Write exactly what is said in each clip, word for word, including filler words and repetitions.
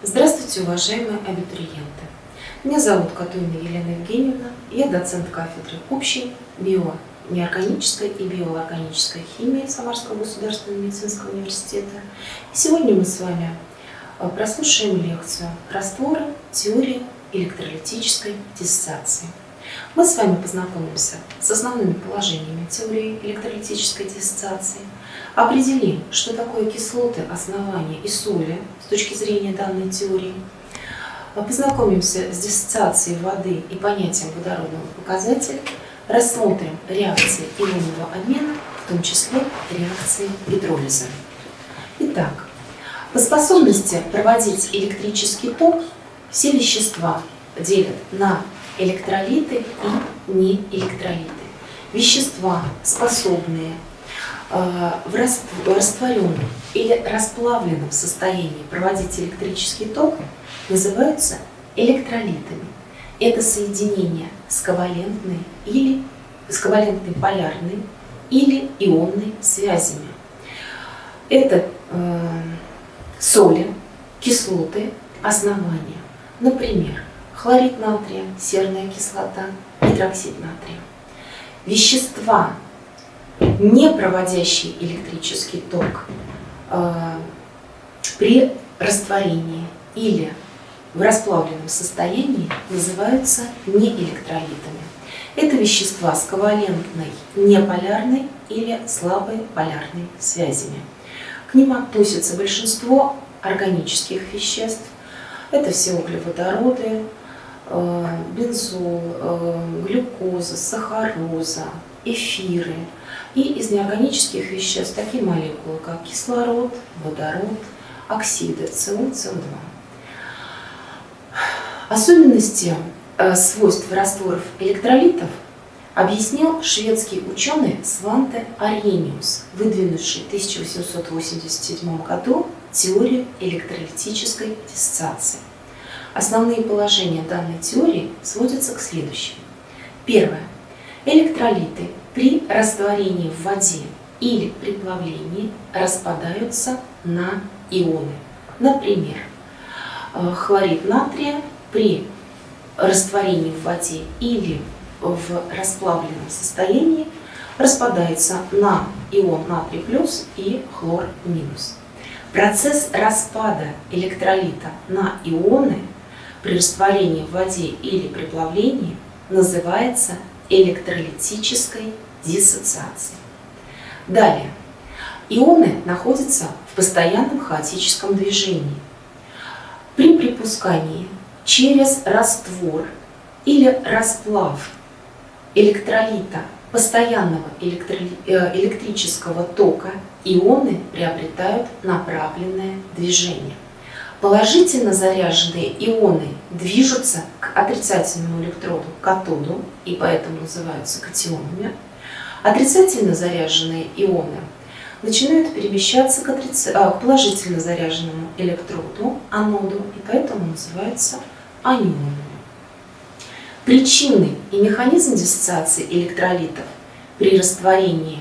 Здравствуйте, уважаемые абитуриенты! Меня зовут Катуина Елена Евгеньевна, я доцент кафедры общей био-неорганической и биоорганической химии Самарского государственного медицинского университета. И сегодня мы с вами прослушаем лекцию «Растворы теории электролитической диссоциации». Мы с вами познакомимся с основными положениями теории электролитической диссоциации, определим, что такое кислоты, основания и соли с точки зрения данной теории, познакомимся с диссоциацией воды и понятием водородного показателя, рассмотрим реакции ионного обмена, в том числе реакции гидролиза. Итак, по способности проводить электрический ток все вещества делят на электролиты и неэлектролиты. Вещества, способные э, в растворенном или расплавленном состоянии проводить электрический ток, называются электролитами. Это соединение с ковалентной или с ковалентной полярной или ионной связями. Это э, соли, кислоты, основания. Например, хлорид натрия, серная кислота, гидроксид натрия. Вещества, не проводящие электрический ток э, при растворении или в расплавленном состоянии, называются неэлектролитами. Это вещества с ковалентной, неполярной или слабой полярной связями. К ним относятся большинство органических веществ. Это все углеводороды, бензол, глюкоза, сахароза, эфиры. И из неорганических веществ такие молекулы, как кислород, водород, оксиды СО, СО2. Особенности свойств растворов электролитов объяснил шведский ученый Сванте Аррhenius, выдвинувший в тысяча восемьсот восемьдесят седьмом году теорию электролитической диссоциации. Основные положения данной теории сводятся к следующему. Первое. Электролиты при растворении в воде или при плавлении распадаются на ионы. Например, хлорид натрия при растворении в воде или в расплавленном состоянии распадается на ион натрий плюс и хлор минус. Процесс распада электролита на ионы при растворении в воде или при плавлении называется электролитической диссоциацией. Далее. Ионы находятся в постоянном хаотическом движении. При припускании через раствор или расплав электролита постоянного электри... электрического тока ионы приобретают направленное движение. Положительно заряженные ионы движутся к отрицательному электроду, катоду, и поэтому называются катионами. Отрицательно заряженные ионы начинают перемещаться к, отриц... к положительно заряженному электроду, аноду, и поэтому называются анионами. Причины и механизм диссоциации электролитов при растворении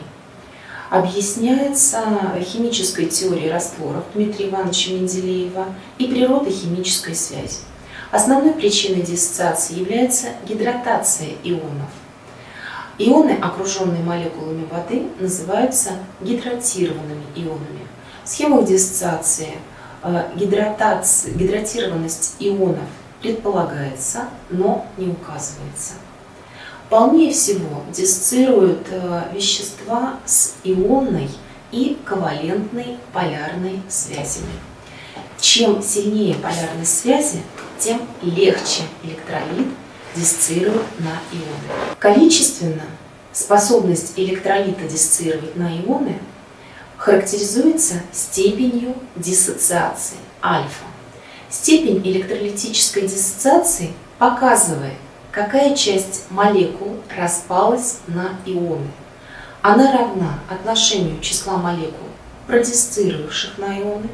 объясняется химической теорией растворов Дмитрия Ивановича Менделеева и природой химической связи. Основной причиной диссоциации является гидратация ионов. Ионы, окруженные молекулами воды, называются гидратированными ионами. В схемах диссоциации гидратация, гидратированность ионов предполагается, но не указывается. Полнее всего диссоциируют вещества с ионной и ковалентной полярной связями. Чем сильнее полярность связи, тем легче электролит диссоциирует на ионы. Количественно способность электролита диссоциировать на ионы характеризуется степенью диссоциации альфа. Степень электролитической диссоциации показывает, какая часть молекул распалась на ионы. Она равна отношению числа молекул, продиссоциировавших на ионы,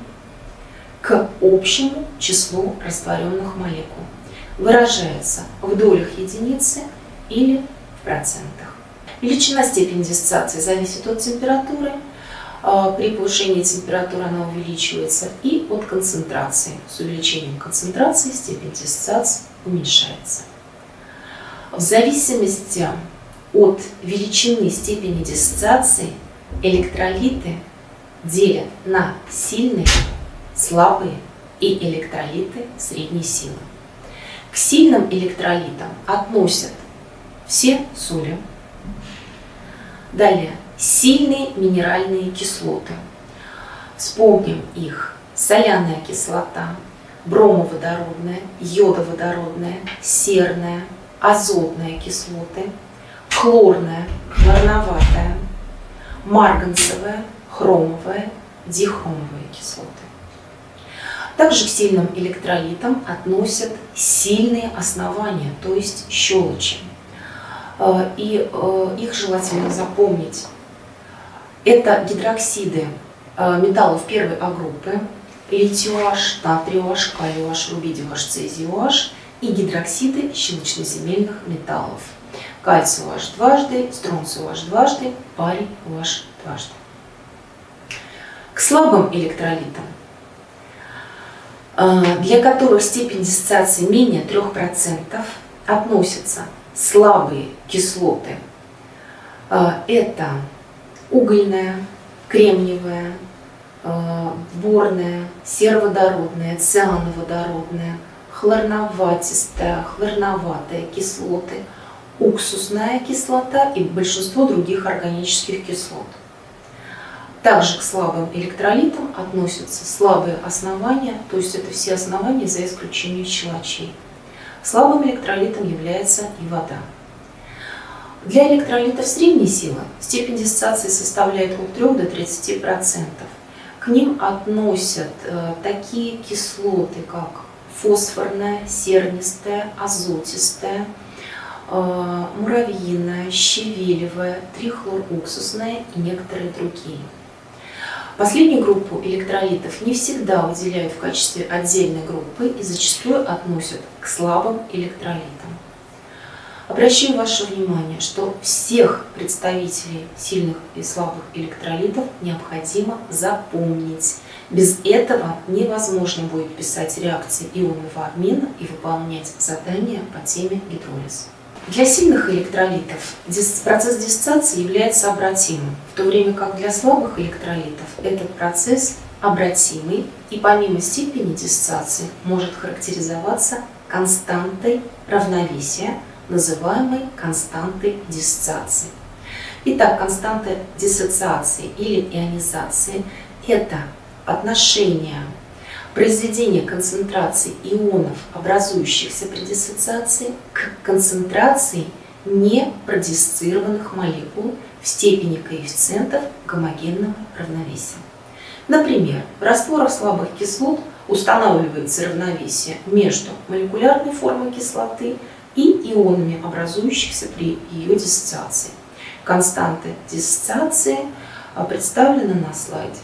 к общему числу растворенных молекул. Выражается в долях единицы или в процентах. Величина степени диссоциации зависит от температуры, При повышении температуры она увеличивается, и от концентрации. С увеличением концентрации степень диссоциации уменьшается. В зависимости от величины степени диссоциации электролиты делят на сильные, слабые и электролиты средней силы. К сильным электролитам относят все соли. Далее сильные минеральные кислоты. Вспомним их: соляная кислота, бромоводородная, йодоводородная, серная, азотная кислоты, хлорная, хлорноватая, марганцевая, хромовая, дихромовые кислоты. Также к сильным электролитам относят сильные основания, то есть щелочи. И их желательно запомнить. Это гидроксиды металлов первой А группы: литий-ОН, натрий-ОН, калий-ОН, рубидий-ОН, цезий-ОН, и гидроксиды щелочноземельных металлов: кальций-ОН дважды, стронций-ОН дважды, барий-ОН дважды. К слабым электролитам, для которых степень диссоциации менее трёх процентов, относятся слабые кислоты. Это угольная, кремниевая, борная, сероводородная, циановодородная, хлорноватистая, хлорноватая кислоты, уксусная кислота и большинство других органических кислот. Также к слабым электролитам относятся слабые основания, то есть это все основания за исключением щелочей. Слабым электролитом является и вода. Для электролитов средней силы степень диссоциации составляет от трёх до тридцати процентов. К ним относят э, такие кислоты, как фосфорная, сернистая, азотистая, э, муравьиная, щавелевая, трихлоруксусная и некоторые другие. Последнюю группу электролитов не всегда выделяют в качестве отдельной группы и зачастую относят к слабым электролитам. Обращаю ваше внимание, что всех представителей сильных и слабых электролитов необходимо запомнить. Без этого невозможно будет писать реакции ионного обмена и выполнять задания по теме гидролиз. Для сильных электролитов процесс диссоциации является обратимым, в то время как для слабых электролитов этот процесс обратимый и помимо степени диссоциации может характеризоваться константой равновесия, называемой константой диссоциации. Итак, константа диссоциации или ионизации – это отношение произведения концентрации ионов, образующихся при диссоциации, к концентрации непродиссоциированных молекул в степени коэффициентов гомогенного равновесия. Например, в растворах слабых кислот устанавливается равновесие между молекулярной формой кислоты и ионами, образующихся при ее диссоциации. Константа диссоциации представлена на слайде.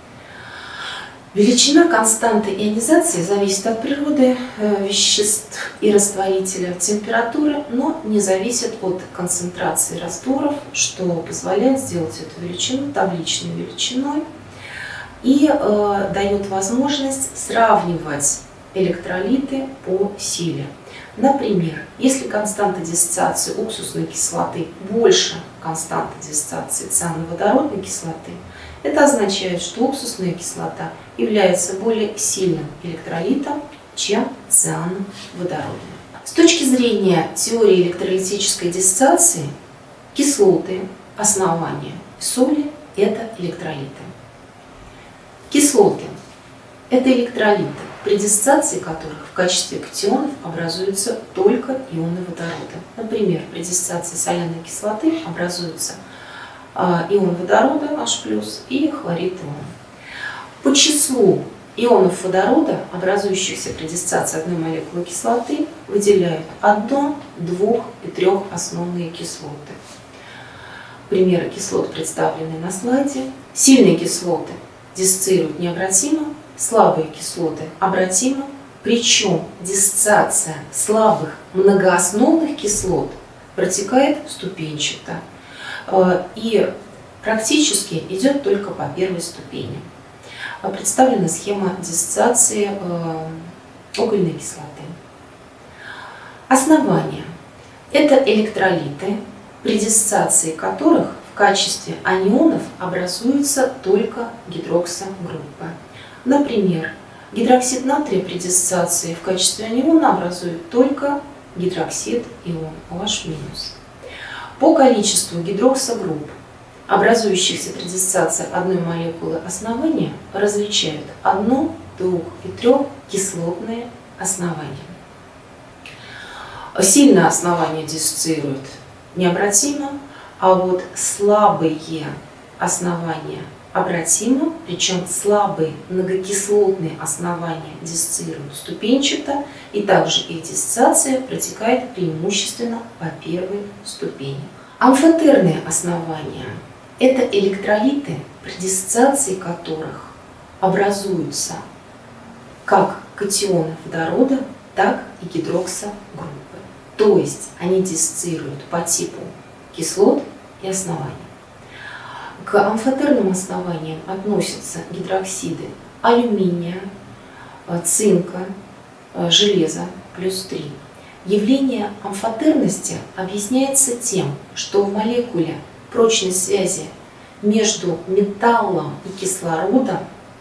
Величина константы ионизации зависит от природы веществ и растворителя, температуры, но не зависит от концентрации растворов, что позволяет сделать эту величину табличной величиной и э, дает возможность сравнивать электролиты по силе. Например, если константа диссоциации уксусной кислоты больше константы диссоциации циановодородной кислоты, это означает, что уксусная кислота является более сильным электролитом, чем циановодородная. С точки зрения теории электролитической диссоциации, кислоты, основания, соли – это электролиты. Кислоты – это электролиты, при диссоциации которых в качестве катионов образуются только ионы водорода. Например, при диссоциации соляной кислоты образуются ион водорода H плюс и хлорид ион. По числу ионов водорода, образующихся при диссоциации одной молекулы кислоты, выделяют одно-, двух- и трехосновные кислоты. Примеры кислот представлены на слайде. Сильные кислоты диссоциируют необратимо, слабые кислоты обратимо, причем диссоциация слабых многоосновных кислот протекает ступенчато. И практически идет только по первой ступени. Представлена схема диссоциации угольной кислоты. Основания – это электролиты, при диссоциации которых в качестве анионов образуются только гидроксогруппы. Например, гидроксид натрия при диссоциации в качестве аниона образует только гидроксид ион OH-. По количеству гидроксогрупп, образующихся при диссоциации одной молекулы основания, различают одно-, двух- и трехкислотные основания. Сильное основание диссоциирует необратимо, а вот слабые основания обратимо, причем слабые многокислотные основания диссоциируют ступенчато, и также их диссоциация протекает преимущественно по первой ступени. Амфотерные основания – это электролиты, при диссоциации которых образуются как катионы водорода, так и гидроксогруппы. То есть они диссоциируют по типу кислот и оснований. К амфотерным основаниям относятся гидроксиды алюминия, цинка, железа плюс три. Явление амфотерности объясняется тем, что в молекуле прочность связи между металлом и кислородом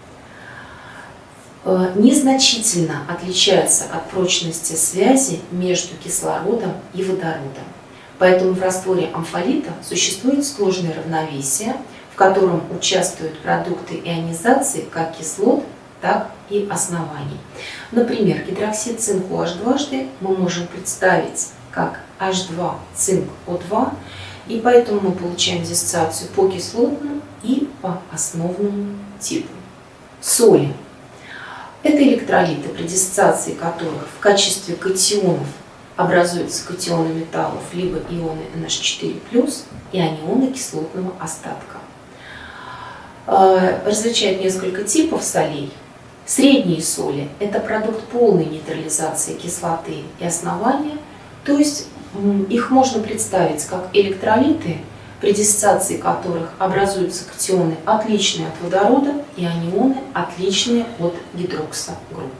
незначительно отличается от прочности связи между кислородом и водородом. Поэтому в растворе амфолита существует сложное равновесие, в котором участвуют продукты ионизации как кислот, так и оснований. Например, гидроксид цинк OH дважды мы можем представить как эйч два цинк О два, и поэтому мы получаем диссоциацию по кислотному и по основному типу. Соли – это электролиты, при диссоциации которых в качестве катионов образуются катионы металлов, либо ионы эн эйч четыре плюс и анионы кислотного остатка. Различают несколько типов солей. Средние соли – это продукт полной нейтрализации кислоты и основания, то есть их можно представить как электролиты, при диссоциации которых образуются катионы, отличные от водорода, и анионы, отличные от гидроксогрупп.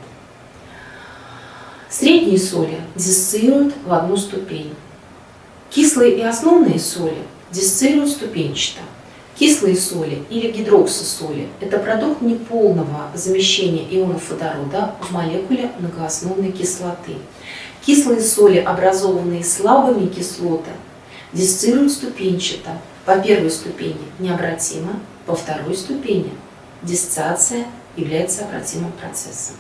Средние соли диссоциируют в одну ступень. Кислые и основные соли диссоциируют ступенчато. Кислые соли или гидроксосоли – это продукт неполного замещения ионов водорода в молекуле многоосновной кислоты. Кислые соли, образованные слабыми кислоты, диссоциируют ступенчато. По первой ступени необратимо, по второй ступени диссоциация является обратимым процессом.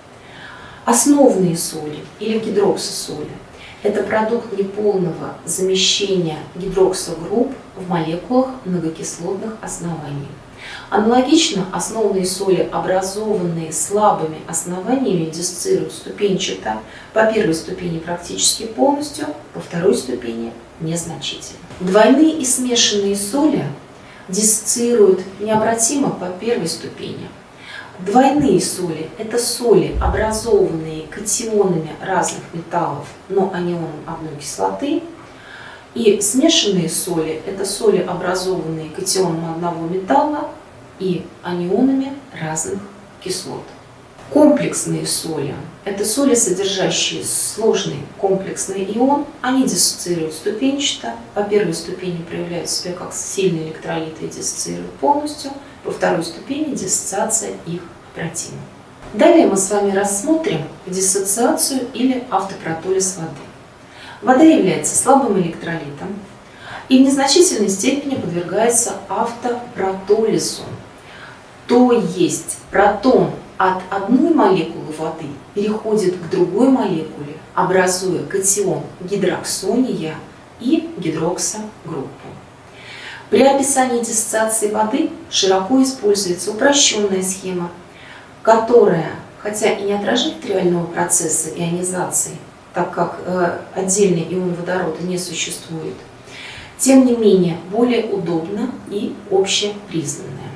Основные соли или гидроксосоли – это продукт неполного замещения гидроксогрупп в молекулах многокислотных оснований. Аналогично, основные соли, образованные слабыми основаниями, диссоциируют ступенчато, по первой ступени практически полностью, по второй ступени незначительно. Двойные и смешанные соли диссоциируют необратимо по первой ступени. Двойные соли – это соли, образованные катионами разных металлов, но анионом одной кислоты. И смешанные соли – это соли, образованные катионом одного металла и анионами разных кислот. Комплексные соли – это соли, содержащие сложный комплексный ион. Они диссоциируют ступенчато. По первой ступени проявляют себя как сильные электролиты и диссоциируют полностью. По второй ступени диссоциация их обратима. Далее мы с вами рассмотрим диссоциацию или автопротолиз воды. Вода является слабым электролитом и в незначительной степени подвергается автопротолизу. То есть протон от одной молекулы воды переходит к другой молекуле, образуя катион гидроксония и гидроксогруппу. При описании диссоциации воды широко используется упрощенная схема, которая, хотя и не отражает реального процесса ионизации, так как э, отдельный ион водорода не существует, тем не менее более удобна и общепризнанная.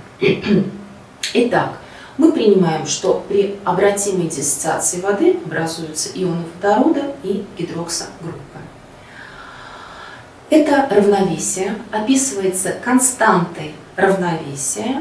Итак, мы принимаем, что при обратимой диссоциации воды образуются ионы водорода и гидроксогруппы. Это равновесие описывается константой равновесия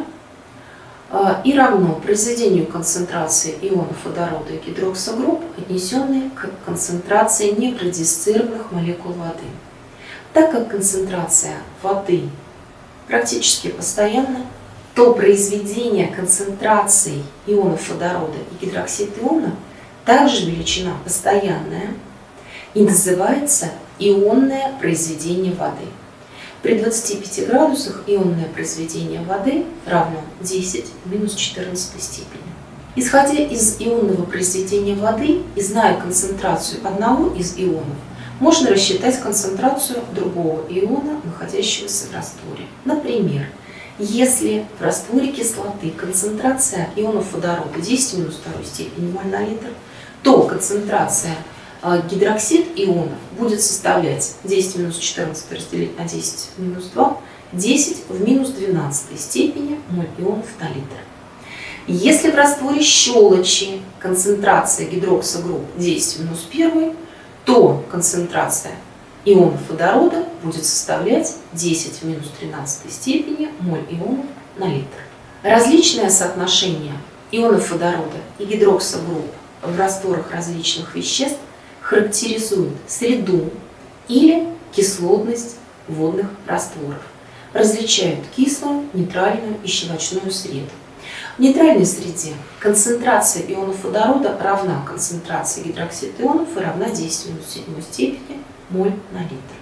и равно произведению концентрации ионов водорода и гидроксогрупп, отнесенной к концентрации непродисцированных молекул воды. Так как концентрация воды практически постоянна, то произведение концентраций ионов водорода и гидроксид иона также величина постоянная и называется ионное произведение воды. При двадцати пяти градусах ионное произведение воды равно десять в минус четырнадцатой степени. Исходя из ионного произведения воды и зная концентрацию одного из ионов, можно рассчитать концентрацию другого иона, находящегося в растворе. Например, если в растворе кислоты концентрация ионов водорода десять в минус второй степени моль на литр, то концентрация гидроксид ионов будет составлять десять в минус четырнадцать разделить на десять в минус два, десять в минус двенадцатой степени моль ионов на литр. Если в растворе щелочи концентрация гидроксогрупп десять в минус один, то концентрация ионов водорода будет составлять десять в минус тринадцатой степени моль ионов на литр. Различное соотношение ионов водорода и гидроксогрупп в растворах различных веществ характеризует среду или кислотность водных растворов. Различают кислую, нейтральную и щелочную среду. В нейтральной среде концентрация ионов водорода равна концентрации гидроксида ионов и равна десять в минус седьмой степени моль на литр.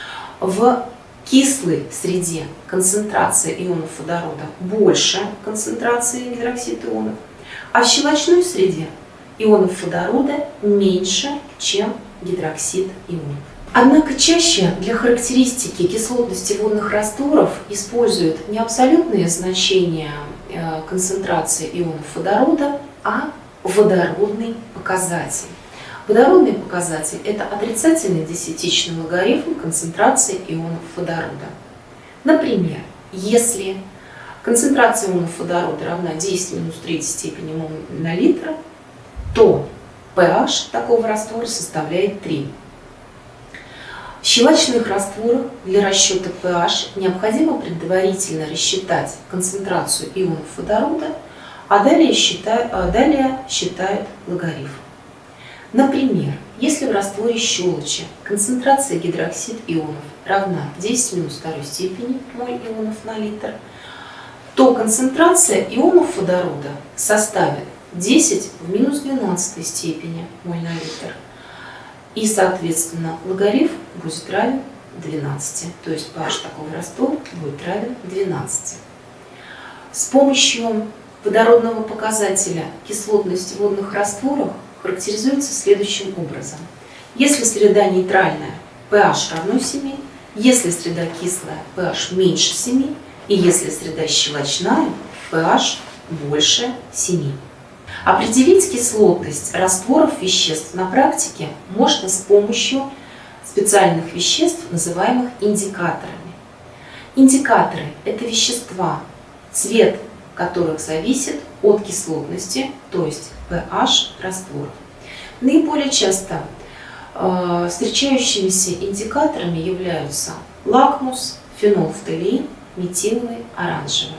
В кислой среде концентрация ионов водорода больше концентрации гидроксида ионов, а в щелочной среде ионов водорода меньше, чем гидроксид ионов. Однако чаще для характеристики кислотности водных растворов используют не абсолютные значения концентрации ионов водорода, а водородный показатель. Водородный показатель – это отрицательный десятичный логарифм концентрации ионов водорода. Например, если концентрация ионов водорода равна десять в минус третьей степени моль на литр, то pH такого раствора составляет три. В щелочных растворах для расчета pH необходимо предварительно рассчитать концентрацию ионов водорода, а далее считают, а далее считают логарифм. Например, если в растворе щелочи концентрация гидроксид ионов равна десять в минус второй степени моль ионов на литр, то концентрация ионов водорода составит десять в минус двенадцатой степени моль на литр. И, соответственно, логарифм будет равен двенадцати, то есть pH такого раствора будет равен двенадцати. С помощью водородного показателя кислотность водных растворов характеризуется следующим образом. Если среда нейтральная, pH равно семи, если среда кислая, pH меньше семи, и если среда щелочная, pH больше семи. Определить кислотность растворов веществ на практике можно с помощью специальных веществ, называемых индикаторами. Индикаторы – это вещества, цвет которых зависит от кислотности, то есть pH растворов. Наиболее часто э, встречающимися индикаторами являются лакмус, фенолфталеин, метиловый, оранжевый.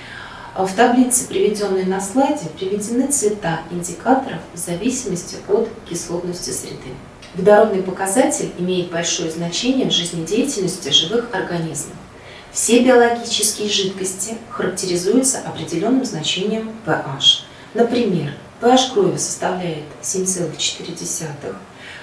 В таблице, приведенной на слайде, приведены цвета индикаторов в зависимости от кислотности среды. Водородный показатель имеет большое значение в жизнедеятельности живых организмов. Все биологические жидкости характеризуются определенным значением pH. Например, pH крови составляет семь целых четыре десятых,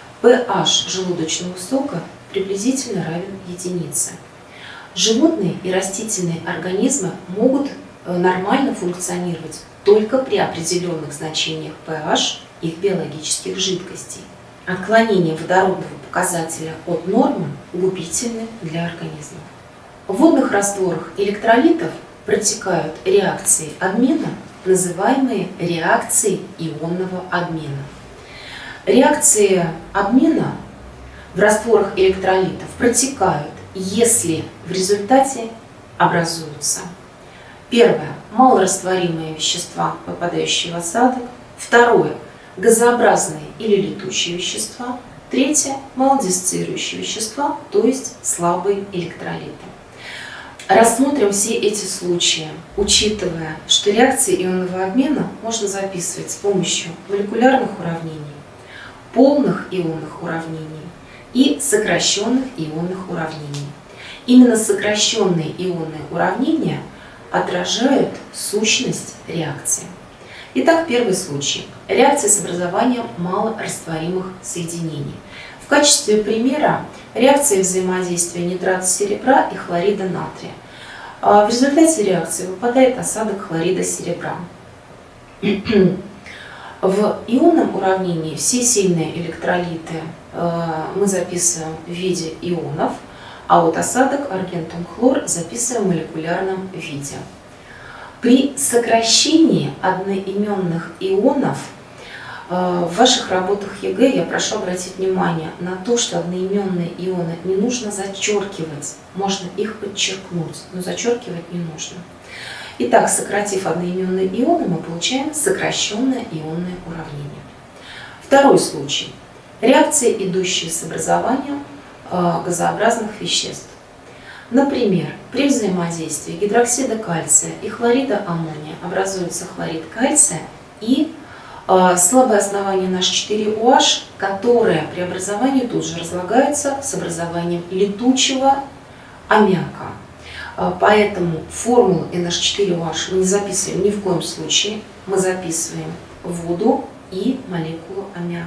pH желудочного сока приблизительно равен единице. Животные и растительные организмы могут нормально функционировать только при определенных значениях pH их биологических жидкостей. Отклонение водородного показателя от нормы губительны для организма. В водных растворах электролитов протекают реакции обмена, называемые реакцией ионного обмена. Реакции обмена в растворах электролитов протекают, если в результате образуются: первое – малорастворимые вещества, попадающие в осадок. Второе – газообразные или летучие вещества. Третье – малодисцирующие вещества, то есть слабые электролиты. Рассмотрим все эти случаи, учитывая, что реакции ионного обмена можно записывать с помощью молекулярных уравнений, полных ионных уравнений и сокращенных ионных уравнений. Именно сокращенные ионные уравнения отражают сущность реакции. Итак, первый случай. Реакция с образованием малорастворимых соединений. В качестве примера реакция взаимодействия нитрата серебра и хлорида натрия. В результате реакции выпадает осадок хлорида серебра. В ионном уравнении все сильные электролиты мы записываем в виде ионов, а вот осадок аргентум хлор записываем в молекулярном виде. При сокращении одноименных ионов в ваших работах ЕГЭ я прошу обратить внимание на то, что одноименные ионы не нужно зачеркивать, можно их подчеркнуть, но зачеркивать не нужно. Итак, сократив одноименные ионы, мы получаем сокращенное ионное уравнение. Второй случай. Реакции, идущие с образованием газообразных веществ. Например, при взаимодействии гидроксида кальция и хлорида аммония образуется хлорид кальция и э, слабое основание эн эйч четыре о аш, которое при образовании тут же разлагается с образованием летучего аммиака. Э, поэтому формулу эн эйч четыре о аш мы не записываем ни в коем случае, мы записываем воду и молекулу аммиака.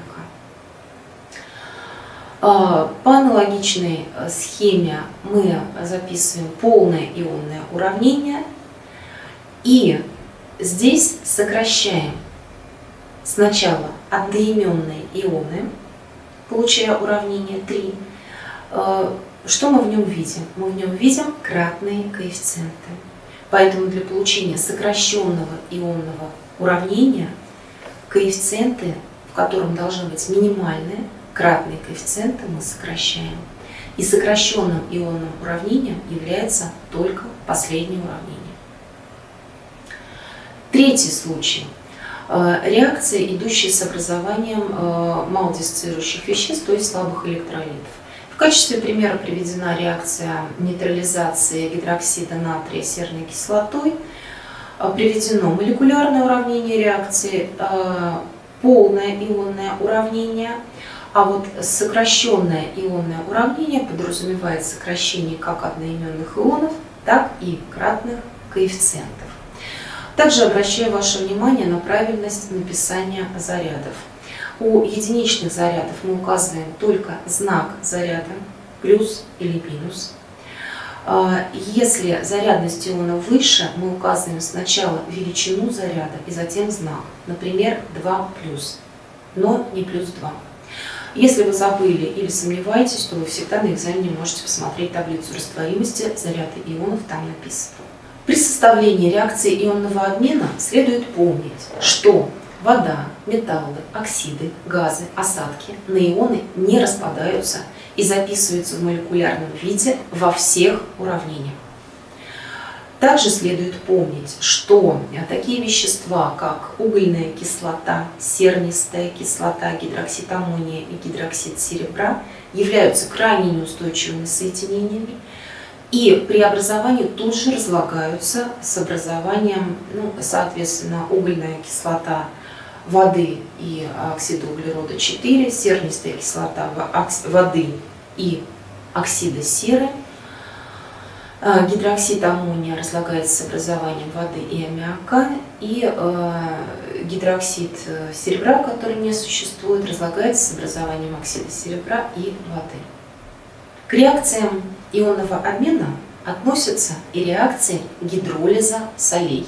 По аналогичной схеме мы записываем полное ионное уравнение и здесь сокращаем сначала одноименные ионы, получая уравнение три. Что мы в нем видим? Мы в нем видим кратные коэффициенты. Поэтому для получения сокращенного ионного уравнения коэффициенты, в котором должны быть минимальные, кратные коэффициенты мы сокращаем. И сокращенным ионным уравнением является только последнее уравнение. Третий случай. Реакции, идущие с образованием малодисцирующих веществ, то есть слабых электролитов. В качестве примера приведена реакция нейтрализации гидроксида натрия серной кислотой. Приведено молекулярное уравнение реакции, полное ионное уравнение. А вот сокращенное ионное уравнение подразумевает сокращение как одноименных ионов, так и кратных коэффициентов. Также обращаю ваше внимание на правильность написания зарядов. У единичных зарядов мы указываем только знак заряда, плюс или минус. Если зарядность иона выше, мы указываем сначала величину заряда и затем знак, например, два плюс, но не плюс два. Если вы забыли или сомневаетесь, то вы всегда на экзамене можете посмотреть таблицу растворимости заряда ионов, там написано. При составлении реакции ионного обмена следует помнить, что вода, металлы, оксиды, газы, осадки на ионы не распадаются и записываются в молекулярном виде во всех уравнениях. Также следует помнить, что такие вещества, как угольная кислота, сернистая кислота, гидроксид аммония и гидроксид серебра, являются крайне неустойчивыми соединениями и при образовании тут же разлагаются с образованием, ну, соответственно, угольная кислота воды и оксида углерода четыре, сернистая кислота воды и оксида серы. Гидроксид аммония разлагается с образованием воды и аммиака, и э, гидроксид серебра, который не существует, разлагается с образованием оксида серебра и воды. К реакциям ионного обмена относятся и реакции гидролиза солей.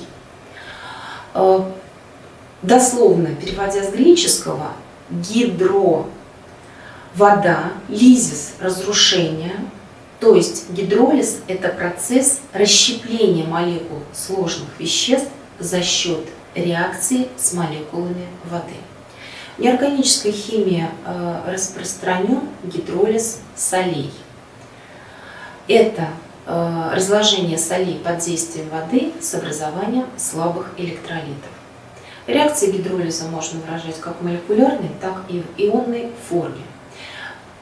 Э, дословно переводя с греческого, гидро – вода, лизис – разрушение. То есть гидролиз – это процесс расщепления молекул сложных веществ за счет реакции с молекулами воды. В неорганической химии распространен гидролиз солей. Это разложение солей под действием воды с образованием слабых электролитов. Реакции гидролиза можно выражать как в молекулярной, так и в ионной форме.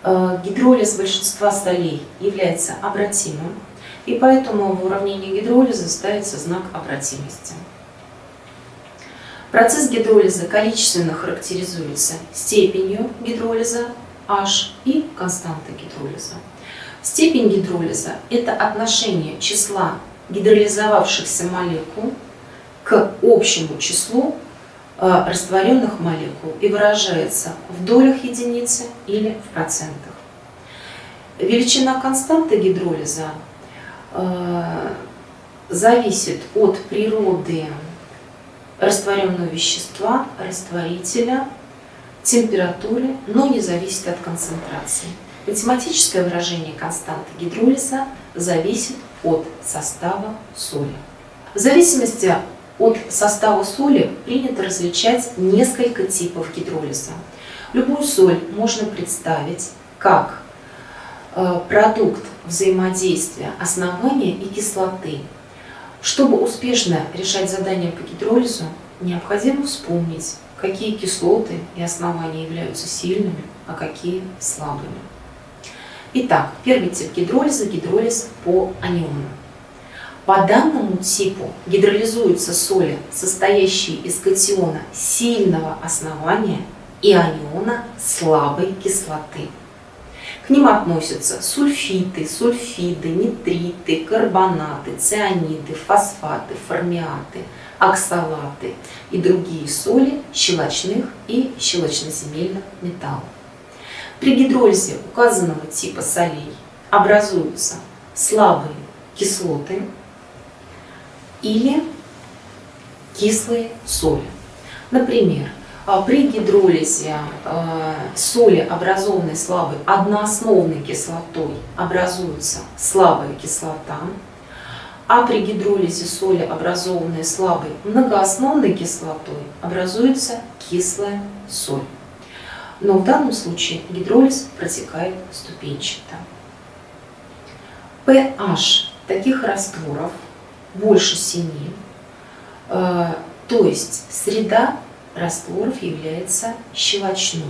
Гидролиз большинства солей является обратимым, и поэтому в уравнении гидролиза ставится знак обратимости. Процесс гидролиза количественно характеризуется степенью гидролиза H и константой гидролиза. Степень гидролиза – это отношение числа гидролизовавшихся молекул к общему числу растворенных молекул и выражается в долях единицы или в процентах. Величина константы гидролиза э, зависит от природы растворенного вещества, растворителя, температуры, но не зависит от концентрации. Математическое выражение константы гидролиза зависит от состава соли. В зависимости от состава соли принято различать несколько типов гидролиза. Любую соль можно представить как продукт взаимодействия основания и кислоты. Чтобы успешно решать задания по гидролизу, необходимо вспомнить, какие кислоты и основания являются сильными, а какие слабыми. Итак, первый тип гидролиза – гидролиз по анионам. По данному типу гидролизуются соли, состоящие из катиона сильного основания и аниона слабой кислоты. К ним относятся сульфиты, сульфиды, нитриты, карбонаты, цианиды, фосфаты, формиаты, оксалаты и другие соли щелочных и щелочноземельных металлов. При гидролизе указанного типа солей образуются слабые кислоты или кислые соли. Например, при гидролизе соли, образованной слабой одноосновной кислотой, образуется слабая кислота, а при гидролизе соли, образованной слабой многоосновной кислотой, образуется кислая соль. Но в данном случае гидролиз протекает ступенчато. pH таких растворов больше семи, э, то есть среда растворов является щелочной.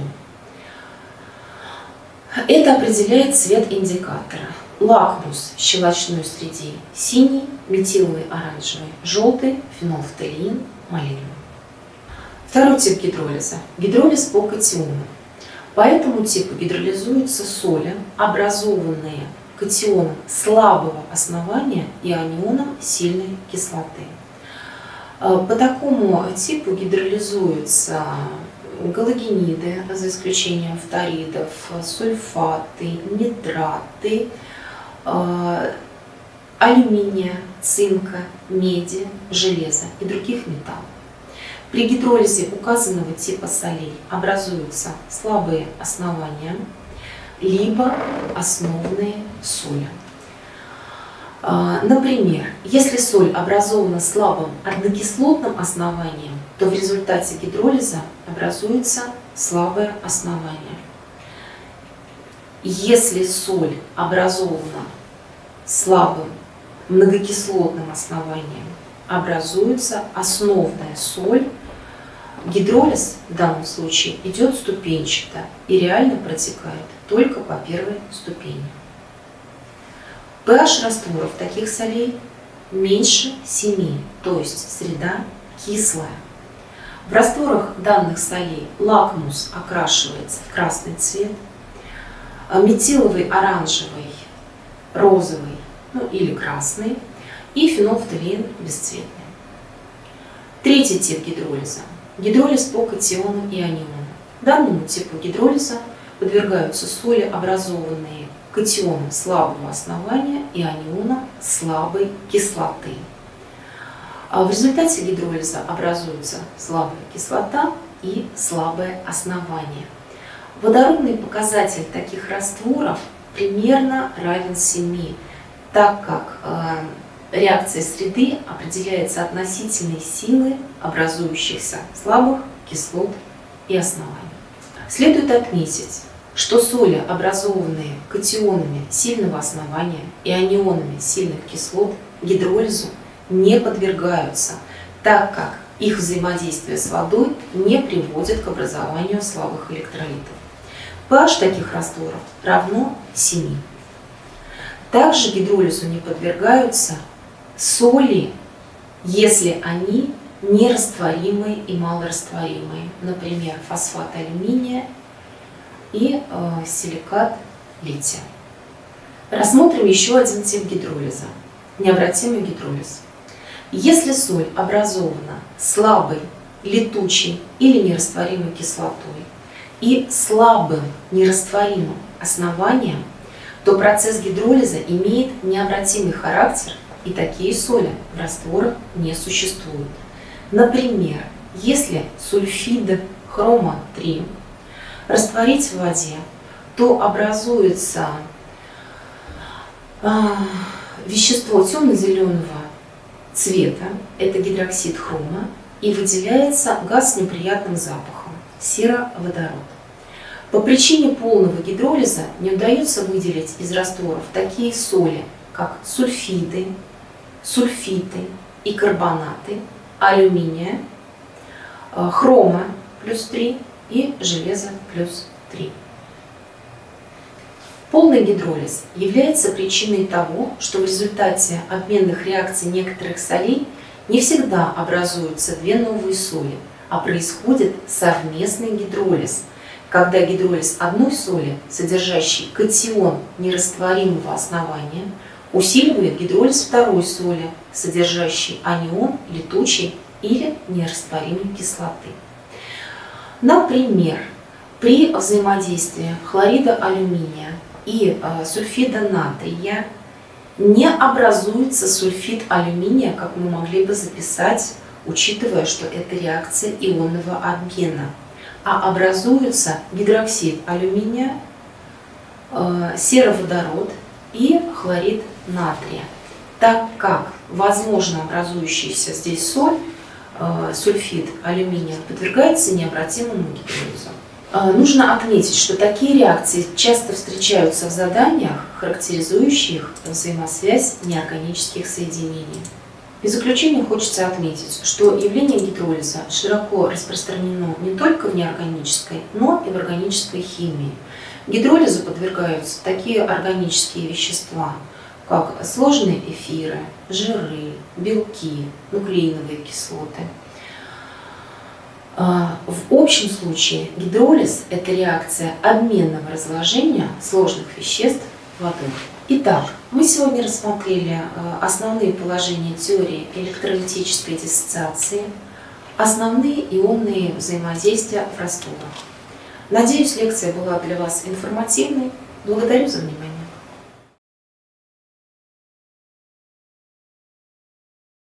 Это определяет цвет индикатора. Лакмус в щелочной среде синий, метиловый оранжевый, желтый, фенолфталеин, малиновый. Второй тип гидролиза – гидролиз по катионам. По этому типу гидролизуются соли, образованные катионом слабого основания и анионом сильной кислоты. По такому типу гидролизуются галогениды, за исключением фторидов, сульфаты, нитраты, алюминия, цинка, меди, железа и других металлов. При гидролизе указанного типа солей образуются слабые основания, либо основные соли. Например, если соль образована слабым однокислотным основанием, то в результате гидролиза образуется слабое основание. Если соль образована слабым многокислотным основанием, образуется основная соль. Гидролиз в данном случае идет ступенчато и реально протекает только по первой ступени. pH растворов таких солей меньше семи, то есть среда кислая. В растворах данных солей лакмус окрашивается в красный цвет, метиловый оранжевый, розовый, ну или красный, и фенолфталеин бесцветный. Третий тип гидролиза – гидролиз по катионам и анионам. Данному типу гидролиза подвергаются соли, образованные катионом слабого основания и анионом слабой кислоты. В результате гидролиза образуется слабая кислота и слабое основание. Водородный показатель таких растворов примерно равен семи, так как э, реакция среды определяется относительной силой образующихся слабых кислот и оснований. Следует отметить, что соли, образованные катионами сильного основания и анионами сильных кислот, гидролизу не подвергаются, так как их взаимодействие с водой не приводит к образованию слабых электролитов. pH таких растворов равно семи. Также гидролизу не подвергаются соли, если они нерастворимые и малорастворимые, например, фосфат алюминия и э, силикат лития. Рассмотрим еще один тип гидролиза – необратимый гидролиз. Если соль образована слабой, летучей или нерастворимой кислотой и слабым нерастворимым основанием, то процесс гидролиза имеет необратимый характер, и такие соли в растворах не существуют. Например, если сульфид хрома три растворить в воде, то образуется э, вещество темно-зеленого цвета, это гидроксид хрома, и выделяется газ с неприятным запахом – сероводород. По причине полного гидролиза не удается выделить из растворов такие соли, как сульфиды, сульфиты и карбонаты алюминия, хрома плюс три и железа плюс три. Полный гидролиз является причиной того, что в результате обменных реакций некоторых солей не всегда образуются две новые соли, а происходит совместный гидролиз, когда гидролиз одной соли, содержащей катион нерастворимого основания, усиливает гидролиз второй соли, содержащей анион летучей или нерастворимой кислоты. Например, при взаимодействии хлорида алюминия и э, сульфида натрия не образуется сульфид алюминия, как мы могли бы записать, учитывая, что это реакция ионного обмена, а образуется гидроксид алюминия, э, сероводород и хлорид натрия, так как возможно образующаяся здесь соль, э, сульфид алюминия, подвергается необратимому гидролизу. Э, нужно отметить, что такие реакции часто встречаются в заданиях, характеризующих взаимосвязь неорганических соединений. В заключение хочется отметить, что явление гидролиза широко распространено не только в неорганической, но и в органической химии. Гидролизу подвергаются такие органические вещества, как сложные эфиры, жиры, белки, нуклеиновые кислоты. В общем случае гидролиз – это реакция обменного разложения сложных веществ водой. Итак, мы сегодня рассмотрели основные положения теории электролитической диссоциации, основные ионные взаимодействия в растворах. Надеюсь, лекция была для вас информативной. Благодарю за внимание.